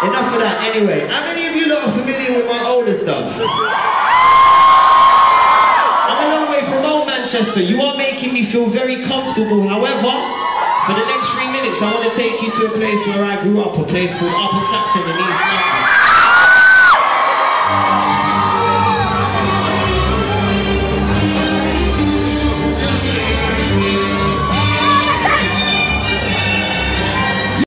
Enough of that anyway. How many of you lot are familiar with my older stuff? I'm a long way from old Manchester. You are making me feel very comfortable. However, for the next 3 minutes I want to take you to a place where I grew up, a place called Upper Clapton in East London.